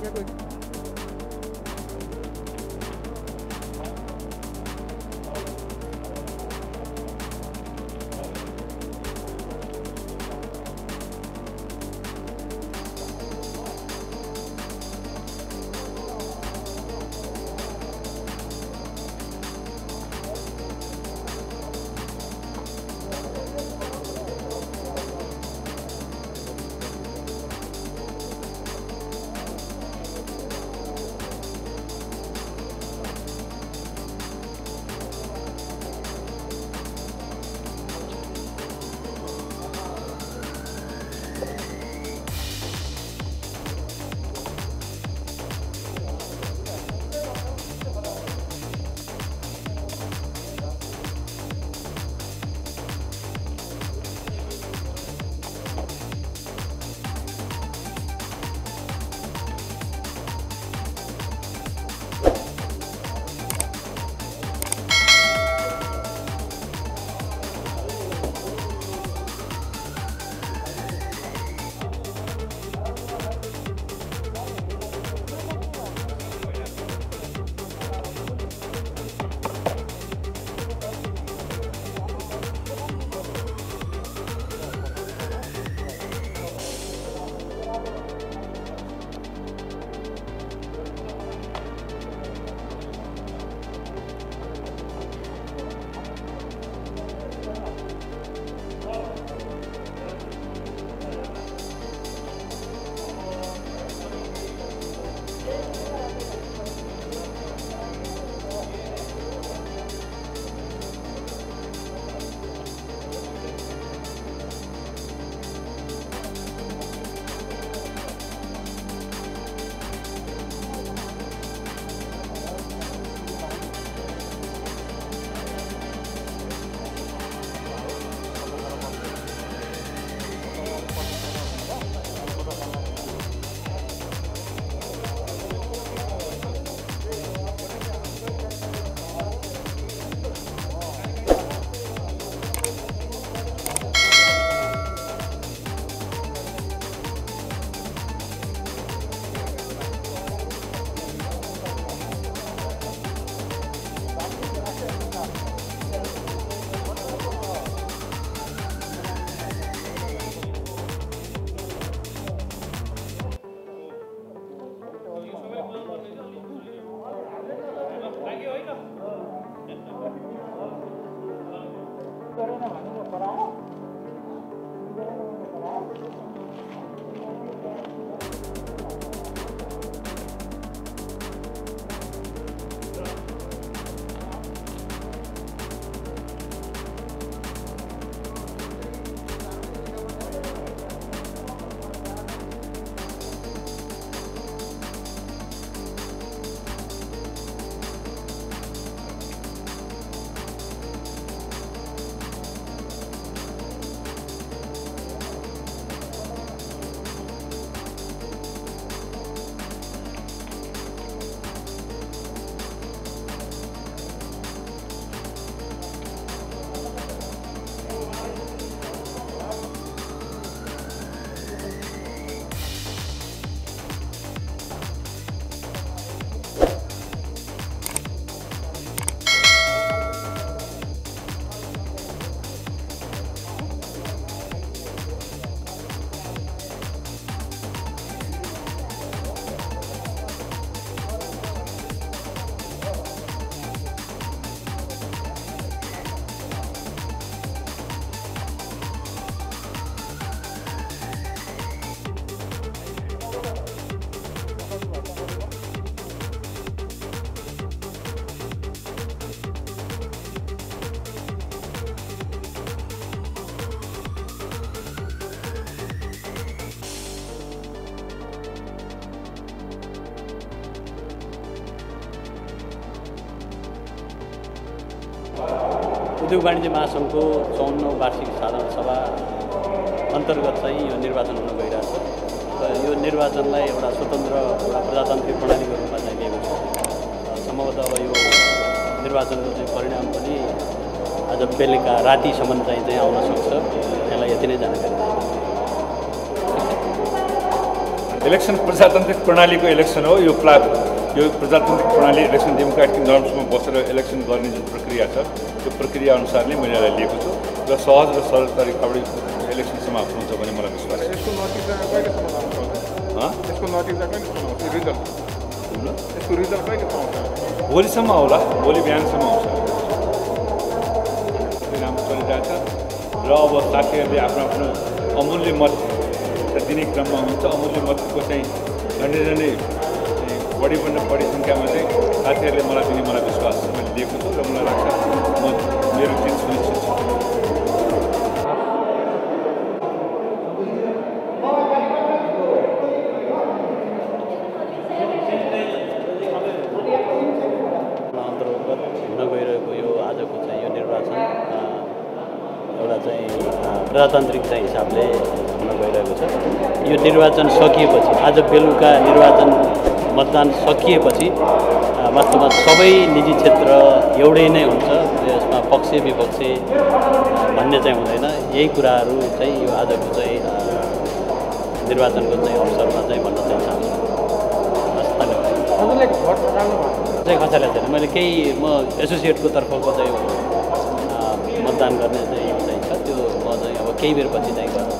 उद्योग वाणिज्य महासङ्घको 54औं वार्षिक साधारण सभा अन्तर्गत चाहिँ यो निर्वाचन हुन गइरहेको छ र यो निर्वाचनलाई एउटा स्वतन्त्र एउटा प्रजातान्त्रिक प्रणालीको रूपमा चाहिँ लिएको छ। सम्भवतः अब यो निर्वाचनको चाहिँ परिणाम पनि आज बेलुका रातिसम्म चाहिँ आउन सक्छ। यसलाई यति नै जानकारी दिन्छु। इलेक्सन प्रजातान्त्रिक प्रणालीको इलेक्सन हो यो प्रजातान्त्रिक प्रणाली इलेक्सन डेमोक्रेटिक नर्म्समा बसेर इलेक्सन गर्ने जुन प्रक्रिया छ त्यो प्रक्रिया अनुसारले मैले यसलाई लिएको छु र सहज र सरल तरिकाबाट इलेक्सन समाप्त हुन्छ भन्ने मलाई विश्वास छ। यसको नतिजा कहिलेसम्म आउँछ? यसको नतिजा कहिलेसम्म आउँछ? यसको रिजल्ट कहिलेसम्म आउँछ? भोलिसम्म आउला, भोलि बिहानसम्म आउँछ। राम्रो चलिरहेछ र अब साथीहरूले आफ्नो अमूल्य मत दिने क्रममा हुन्छ। अमूल्य मतको चाहिँ झन्डै बढीभन्दा बढी सङ्ख्यामा चाहिँ साथीहरूले मलाई दिने मलाई विश्वास छ। मैले दिएको छु र मलाई लाग्छ मेरो जित सुनिश्चित छ। अन्तर्गत हुन गइरहेको यो आजको चाहिँ यो निर्वाचन एउटा चाहिँ प्रजातान्त्रिक चाहिँ हिसाबले हुन गइरहेको छ। यो निर्वाचन सकिएपछि आज बेलुका निर्वाचन मतदान सकिएपछि वास्तवमा सबै निजी क्षेत्र एउटै नै हुन्छ। यसमा पक्ष विपक्ष भन्ने चाहिँ हुँदैन। यही कुराहरू चाहिँ यो आजको चाहिँ निर्वाचनको चाहिँ अवसरमा चाहिँ भन्न चाहिँ चाहन्छु। चाहिँ खसालेको छैन। मैले केही म एसोसिएटको तर्फको चाहिँ मतदान गर्ने चाहिँ छ त्यो म चाहिँ अब केही बेर पछि चाहिँ गर्छु।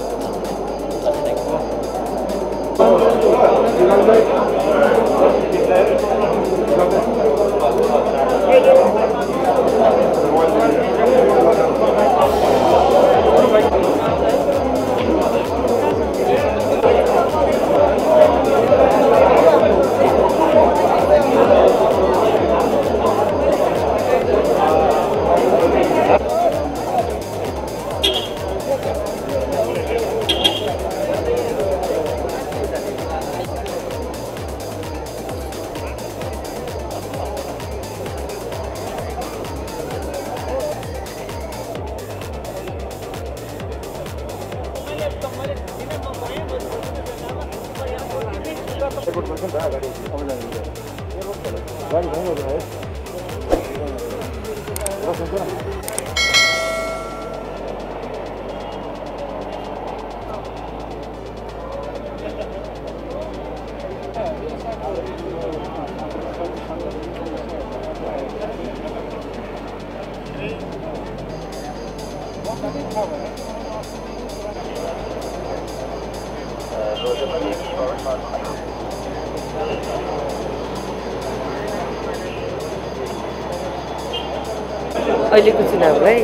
अहिलेको चुनावलाई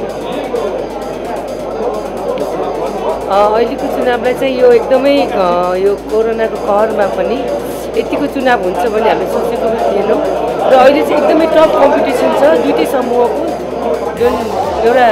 चाहिँ यो एकदमै यो कोरोनाको कहरमा पनि यतिको चुनाव हुन्छ भन्ने हामीले सोचेको पनि थिएनौँ र अहिले चाहिँ एकदमै टफ कम्पिटिसन छ। दुईटै समूहको जुन एउटा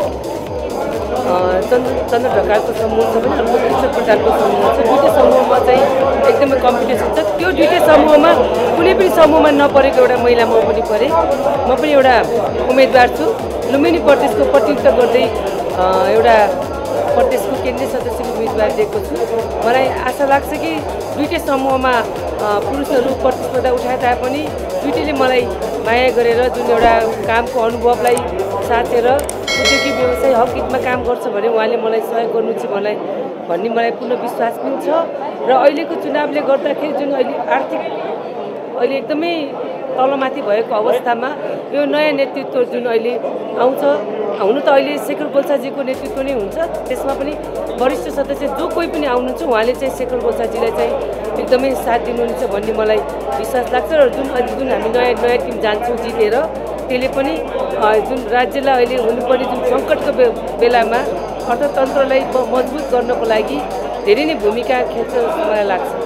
चन्द्र ढकालको समूह छ भने अर्को कृष्ण प्रधानको समूह छ। दुईटै समूहमा चाहिँ एकदमै कम्पिटिसन छ। त्यो दुईटै समूहमा कुनै पनि समूहमा नपरेको एउटा महिला म पनि परेँ। म पनि एउटा उम्मेदवार छु। लुम्बिनी प्रदेशको प्रतिनिधित्व गर्दै एउटा प्रदेशको केन्द्रीय सदस्यको उम्मेदवार दिएको छु। मलाई आशा लाग्छ कि दुईटै समूहमा पुरुषहरू प्रतिस्पर्धा उठाए तापनि दुईटैले मलाई माया गरेर जुन एउटा कामको अनुभवलाई साथेर उद्योगिक व्यवसाय हक हितमा काम गर्छ भने उहाँले मलाई सहयोग गर्नु चाहिँ भन्ने मलाई पूर्ण विश्वास पनि छ। र अहिलेको चुनावले गर्दाखेरि जुन अहिले एकदमै तलमाथि भएको अवस्थामा यो नयाँ नेतृत्व जुन अहिले आउँछ, हुनु त अहिले शेखर गोल्छाजीको नेतृत्व नै हुन्छ। त्यसमा पनि वरिष्ठ सदस्य जो कोही पनि आउनुहुन्छ उहाँले चाहिँ शेखर गोल्छाजीलाई चाहिँ एकदमै साथ दिनुहुन्छ भन्ने मलाई विश्वास लाग्छ। र जुन हामी नयाँ टिम जान्छौँ जितेर, त्यसले पनि जुन राज्यलाई अहिले हुनुपर्ने जुन सङ्कटको बेलामा अर्थतन्त्रलाई मजबुत गर्नको लागि धेरै नै भूमिका खेल्छ जस्तो मलाई लाग्छ।